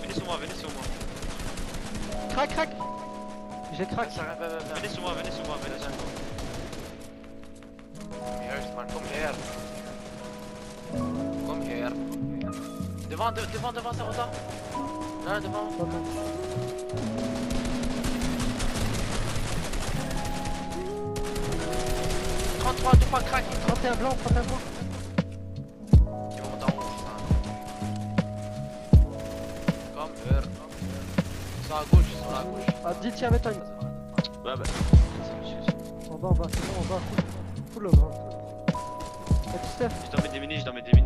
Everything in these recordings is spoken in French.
venez sur moi. Crac, crack. J'ai crack. Venez sur moi, venez sur moi. Here's man, come here. Come here. Devant, ça rota. Là, devant. 33, tout pas crack. 31 blanc, 31 blanc. Il va monter en rouge. Come here. Ils sont à gauche, Ah, 10 tiens, mets-toi. Ouais, bah. En bas, c'est bon, en bas. Full au grand. Y'a du stuff. Je dois mettre des minis.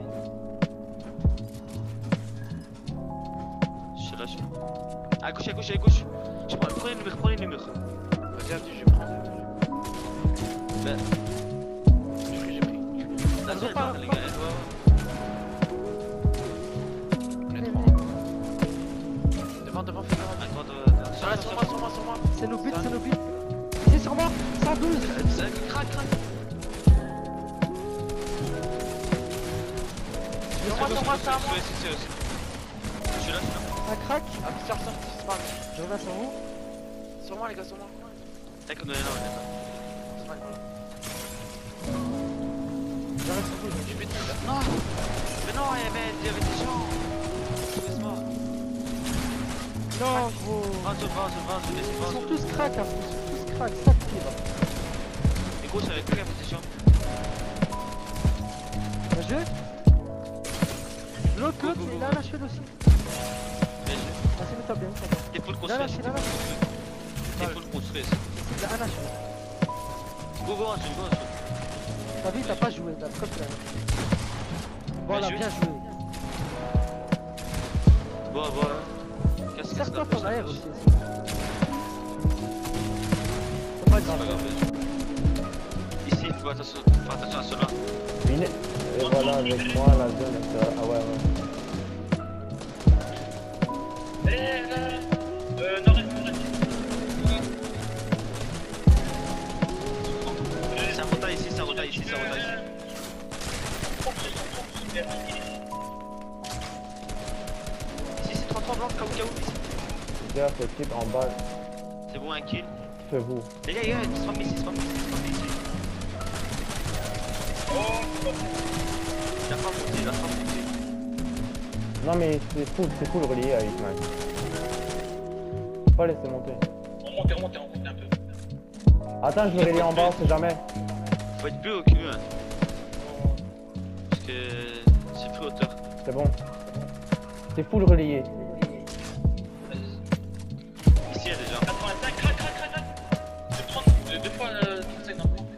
Je suis là. À gauche. Je prends, prenez le mur. Vas-y, je prends. Ben. J'ai pris. Là, Vas-y, pas, les pas. gars, On est 3. Devant, fais devant. Sur moi. C'est nos buts. C'est sur moi. 112. Crac. Sur moi, c'est à moi. Je suis là. Un crack. Ah, sors, c'est pas grave. Je reviens sur vous. Sur moi, les gars, sur moi. Tac, on est là. C'est pas grave. J'arrête sur vous. J'ai buté. Non. Mais non, il y avait des gens. Laisse-moi. Non, gros. Ils sont tous crack, hein. Ça tire. Et gros, ça avait plus la position. Bien joué. L'autre, il a lâché aussi. Bien joué. Vas-y, mets-toi bien. T'es full Il a lâché. T'es full construit. Il a lâché. Go, T'as vu, t'as pas joué, t'as comme ça. Voilà, bien joué. Bon. Serre-toi ton air aussi. C'est pas grave. Ici, il faut faire attention à cela. Et voilà, avec moi, la zone, ah ouais. Ça retaille ici. Ici, c'est 33 blancs, KO ici. Gars, ce type en bas, C'est bon, un kill. c'est vous. Les gars, ils se ici. Il a pas monté. Non mais c'est full relié à Hitman. Faut pas laisser monter. On monte un peu. Attends, je vais relier en bas, on sait jamais. Faut être plus au cul, hein. Parce que c'est plus hauteur. C'est bon. C'est full relié. Ici, il y a déjà. 85, crac. Je prends deux fois 35 dans le plan.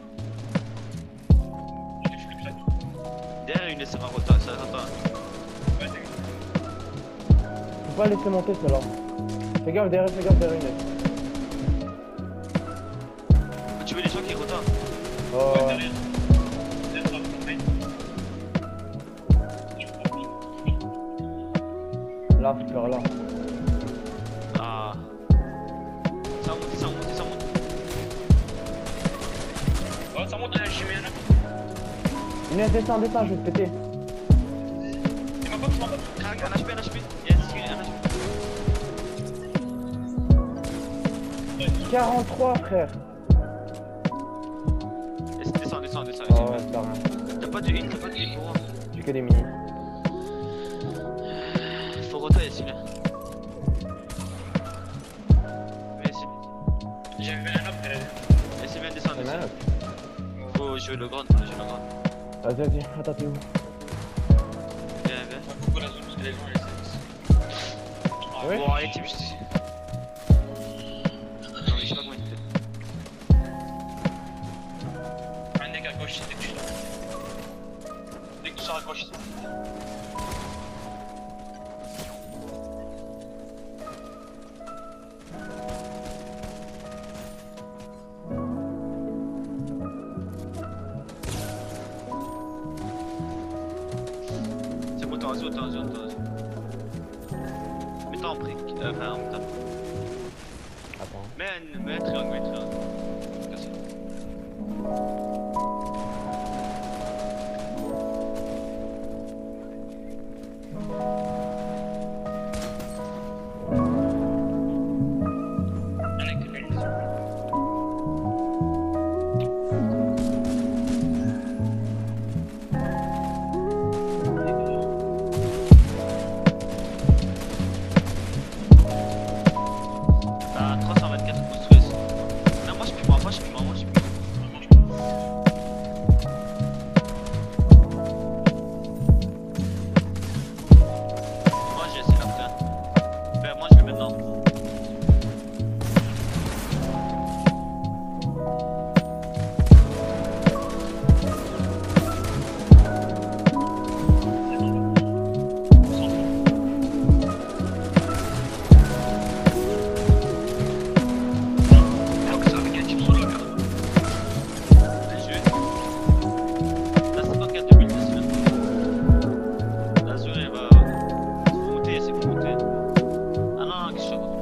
Je l'ai plus Derrière, une laissera rotar, ça rotar. Ouais, c'est Faut pas laisser monter cela. Fais gaffe derrière une. Tu veux les gens qui rotarent? Oh, derrière. là, faut faire là. Ah. Ça monte. Oh, ça monte, je mets un là. Inès, descends, je vais te péter. C'est ma pote. Crac, un HP. Yes, un HP. 43 frère. Descends. Oh ouais, c'est pas rien. T'as pas de heal pour moi. J'ai que des mini. Faut rotailler celui-là. Mais c'est... J'ai vu un up. Laissez bien descendre. C'est mal. Faut jouer le grand. Vas-y, attends, t'es où? Viens. Pourquoi la zone, parce que les gens, les services. Oui. Bon, allez, type. Non, mais je sais pas comment il était. Un deck à gauche, dès que je suis là. Dès que tu sors à gauche, c'est C'est bon, t'en as. Mets-toi en brique. Enfin, en table. Attends. Mets un triangle. Cassé. laisse monter. Ah non, non, qu'est-ce que je raconte?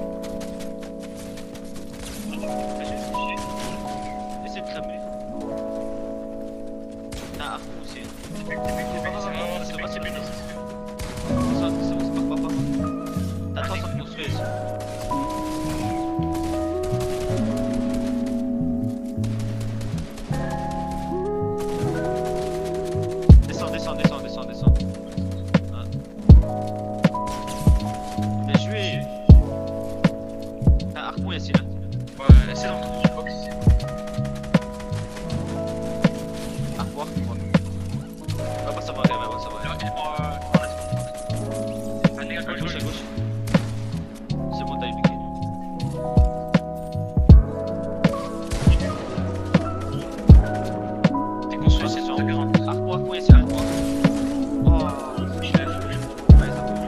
Essaye de cramer. T'as un harpon aussi. C'est pas si bien. C'est bon, c'est pas. T'as 300 pour se faire ici. Descends. Ah. Bien joué. T'as un harpon ici là. Ouais, c'est dans le box ici. Harpon. Ah bah ça va, ça va. Un dégât À de gauche. C'est bon, t'as eu piqué. T'es construit, c'est sur 40. Harpon ici, harpon. Oh, Je l'ai fait. ouais, ça va.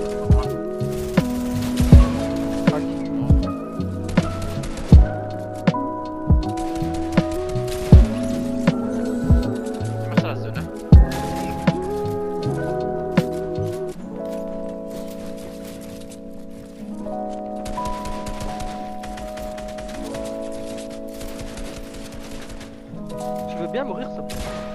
Comment ça la zone là? Tu veux bien mourir ça?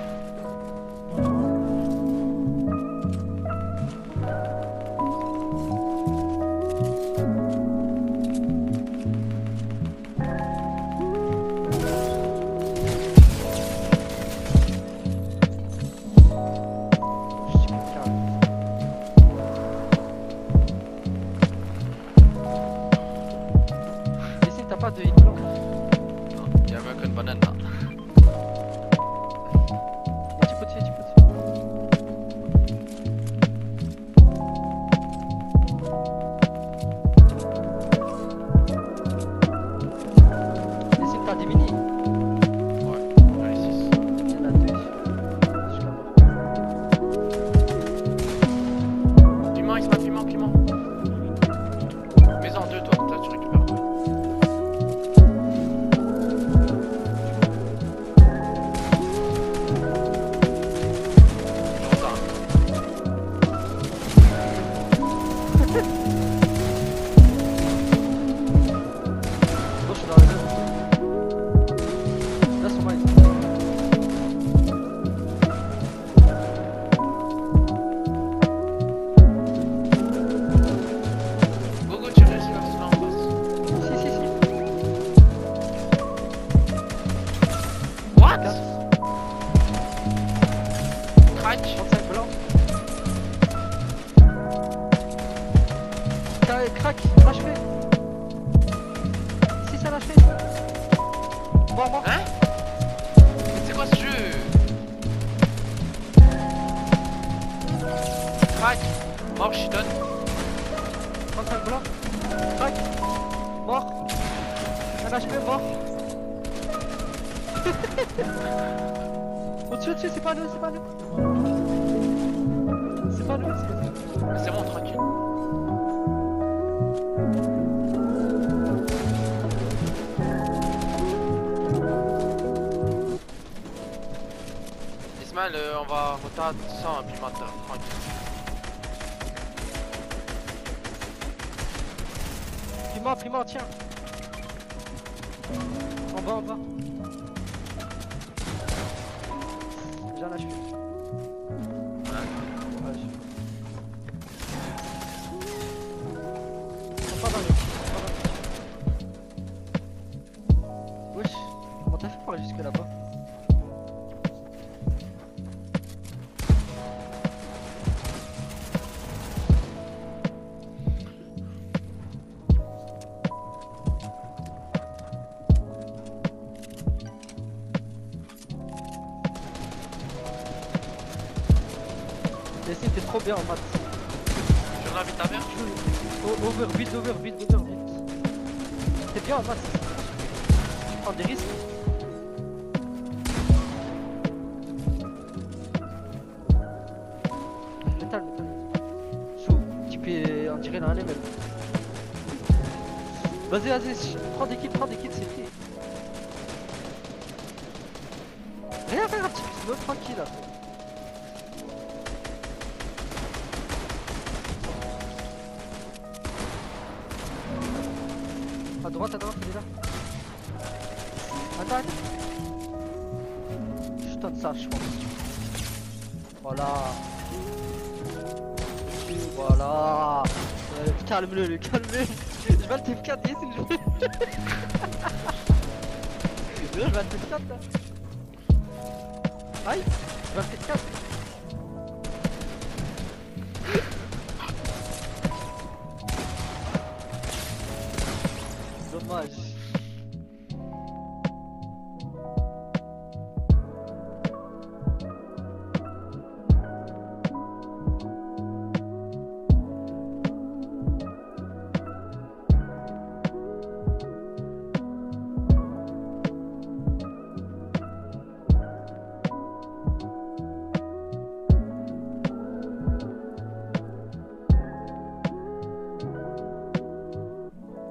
Ici t'as pas de hit blanc. Non, il y avait qu'une banane là. Tu peux tirer. Ici t'as des mini. Ouais, j'en ai 6. Il y en a deux. Je la vois. Piment, il se met piment. Mets-en 2 toi, comme ça tu récupères 2. Bon, je suis dans les deux. Là, sur moi. Gogo, tu réussis vers celui-là en face. Si. What? 4, Crack. 35 blancs. Crac, achevé. Si ça l'a fait. Mort. Hein? Mais c'est quoi ce jeu? Crack. Mort, je donne. 35 blancs. Crac. Mort. Un HP, mort. Au-dessus, c'est pas nous. C'est pas nous, C'est bon, tranquille. Ismaël, on va retarder ça un pimenteur, tranquille. Piment, tiens. En bas. J'ai un HP. Ouais, Ils sont pas dans le. Wesh, comment t'as fait pour aller jusque là-bas? Essaye, t'es trop bien en maths. Tu l'invites ta mère? Overbit. T'es bien en maths. Tu prends des risques. Métal. Sous, type on dirait dans un level. Vas-y, prends des kills, c'est fait. Rien à faire, un petit peu, tranquille là. À droite, il est là. Attends, attends. Je tente ça, je pense. Voilà. Voilà. Calme-le, calme-le. Je vais le TF4, yes, je vais. Je vais le TF4 là. Aïe, je vais le TF4. Dommage.